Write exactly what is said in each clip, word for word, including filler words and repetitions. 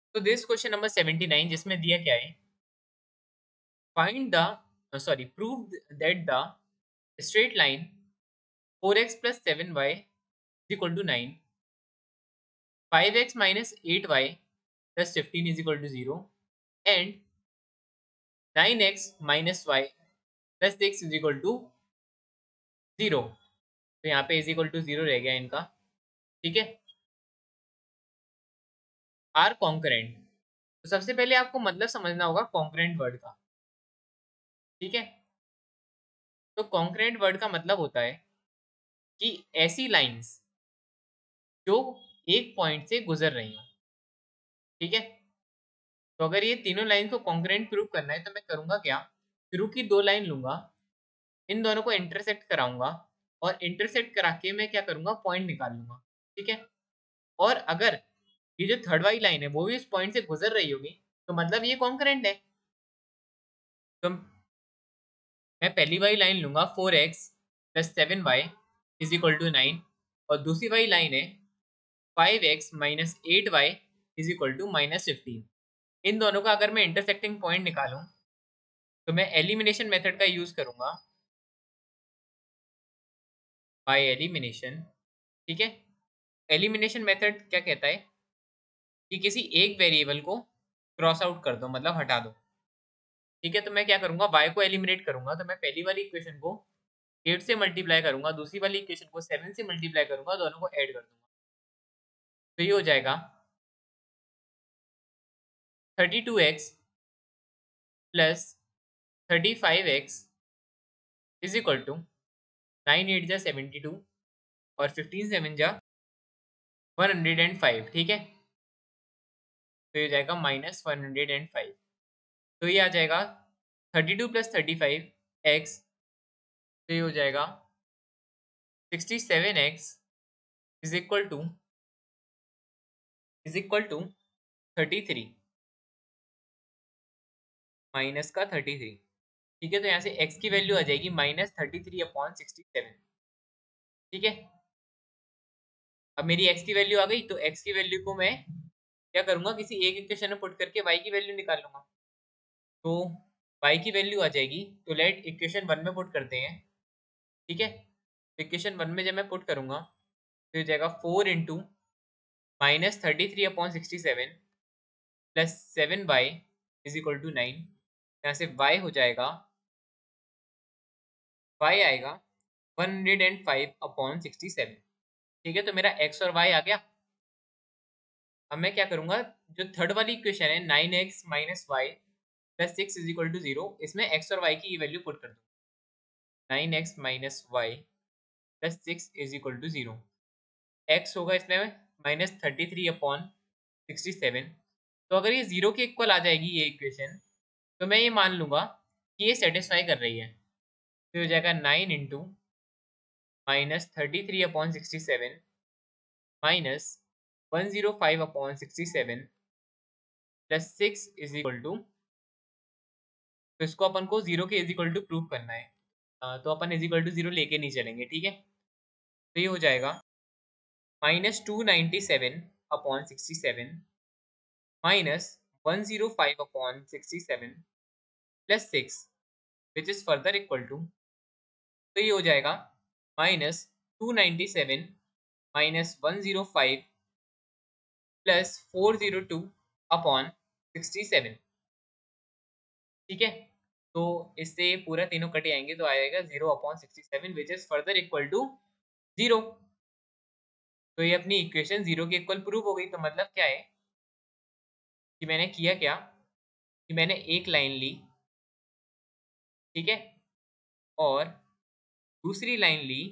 तो this question number seventy nine, जिसमें दिया क्या है, find the sorry prove that the straight line four x plus seven y is equal to nine, five x minus eight y plus fifteen is equal to zero, and nine x minus y plus six is equal to zero. तो यहाँ पे is equal to zero रह गया इनका। ठीक है, are concurrent. तो सबसे पहले आपको मतलब समझना होगा कॉन्करेंट वर्ड का। ठीक है, तो कॉन्करेंट वर्ड का मतलब होता है कि ऐसी लाइंस जो एक पॉइंट से गुजर रही हैं। ठीक है, तो अगर ये तीनों लाइन को कॉन्करेंट प्रूव करना है तो मैं करूंगा क्या, शुरू की दो लाइन लूंगा, इन दोनों को इंटरसेक्ट कराऊंगा, और इंटरसेक्ट करा के मैं क्या करूंगा, पॉइंट निकाल लूंगा। ठीक है, और अगर ये जो थर्ड वाली लाइन है वो भी इस पॉइंट से गुजर रही होगी तो मतलब ये कॉन्करेंट है। तो मैं पहली वाली लाइन लूंगा, four x plus seven y is equal to nine, और दूसरी वाली लाइन है five x minus eight y is equal to minus fifteen. इन दोनों का अगर मैं इंटरसेक्टिंग पॉइंट निकालूं तो मैं एलिमिनेशन मेथड का यूज करूंगा, बाय एलिमिनेशन। ठीक है, एलिमिनेशन मेथड क्या कहता है कि किसी एक वेरिएबल को क्रॉस आउट कर दो, मतलब हटा दो। ठीक है, तो मैं क्या करूंगा, y को एलिमिनेट करूंगा, तो मैं पहली वाली इक्वेशन को एट से मल्टीप्लाई करूंगा, दूसरी वाली इक्वेशन को सेवन से मल्टीप्लाई करूंगा, दोनों को ऐड कर दूंगा। तो ये हो जाएगा thirty two x plus thirty five x is equal to nine eight जा सेवेंटी टू, और फिफ्टीन सेवन जा वन हंड्रेड एंड फाइव। ठीक है, तो ये हो जाएगा minus one hundred and five. तो ये आ जाएगा thirty two plus thirty five x, तो ये हो जाएगा sixty seven x is equal to is equal to thirty three minus का थर्टी थ्री। ठीक है, तो यहाँ से x की वैल्यू आ जाएगी minus thirty three upon sixty seven. ठीक है, अब मेरी x की वैल्यू आ गई, तो x की वैल्यू को मैं क्या करूंगा, किसी एक इक्वेशन में पुट करके y की वैल्यू निकाल लूंगा। तो y की वैल्यू आ जाएगी, तो लेट इक्वेशन वन में पुट करते हैं। ठीक है, इक्वेशन वन में जब मैं पुट करूंगा तो हो जाएगा four into minus thirty three upon sixty seven plus seven y is equal to nine. यहाँ से y हो जाएगा, y आएगा one hundred and five upon sixty seven. ठीक है, तो मेरा x और y आ गया। अब मैं क्या करूंगा, जो थर्ड वाली इक्वेशन है nine x minus y plus six is equal to zero, इसमें x और y की वैल्यू पुट कर दूँ। Nine x minus y plus six is equal to zero, x होगा इसमें minus thirty three upon sixty seven. तो अगर ये जीरो के इक्वल आ जाएगी ये इक्वेशन, तो मैं ये मान लूंगा कि ये सेटिस्फाई कर रही है। तो हो जाएगा nine into minus thirty three upon sixty seven minus one zero five upon sixty seven plus six is equal to, तो इसको अपन को जीरो के इज इक्वल टू प्रूव करना है। अ, तो अपन इज इक्वल टू जीरो लेके नहीं चलेंगे। ठीक है, तो ये हो जाएगा minus two ninety seven upon sixty seven minus one zero five upon sixty seven plus six which is further equal to, तो ये हो जाएगा minus two ninety seven minus one zero five plus four zero two upon sixty seven. ठीक है, तो इससे पूरा तीनों कटे आएंगे तो आएगा zero upon sixty seven which is further equal to zero. तो ये अपनी इक्वेशन जीरो के इक्वल प्रूव हो गई। तो मतलब क्या है कि मैंने किया क्या, कि मैंने एक लाइन ली, ठीक है, और दूसरी लाइन ली,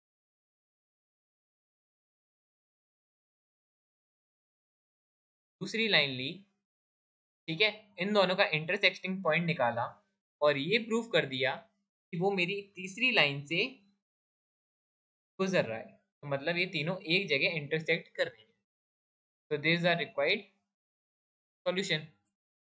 दूसरी लाइन ली, ठीक है, इन दोनों का इंटरसेक्टिंग पॉइंट निकाला, और ये प्रूव कर दिया कि वो मेरी तीसरी लाइन से गुजर रहा है। तो मतलब ये तीनों एक जगह इंटरसेक्ट कर रहे हैं। तो दिस आर रिक्वायर्ड सॉल्यूशन।